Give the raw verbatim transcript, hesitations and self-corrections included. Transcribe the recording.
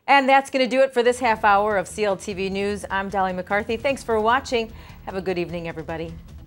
And that's going to do it for this half hour of C L T V News. I'm Dolly McCarthy. Thanks for watching. Have a good evening, everybody.